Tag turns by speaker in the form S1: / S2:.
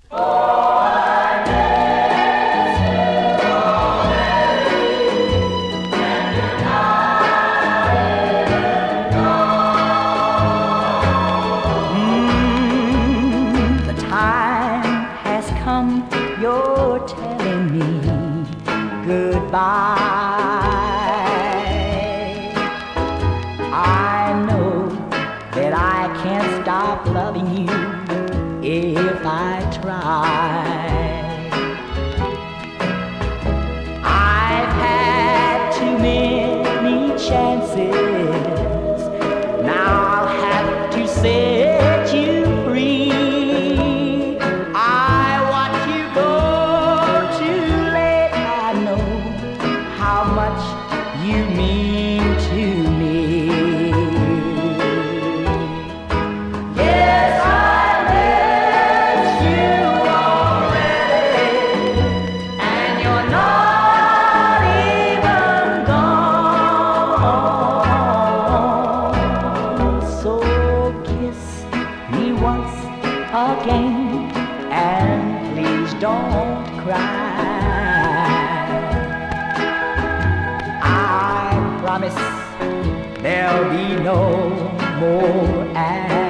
S1: The time has come, you're telling me goodbye. I know that I can't stop loving you if I try. I've had too many chances. Now I'll have to set you free. I watch you go too late. I know how much you mean to me. Yes, I miss you already, and you're not even gone. So kiss me once again, and please don't cry. I promise there'll be no more